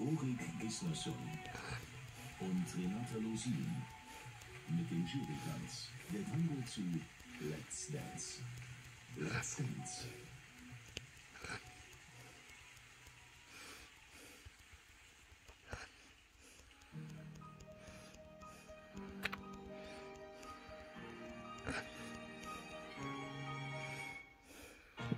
Rorik Gislason und Renata Losin mit dem Jurytanz der Tango zu Let's Dance. Let's Dance.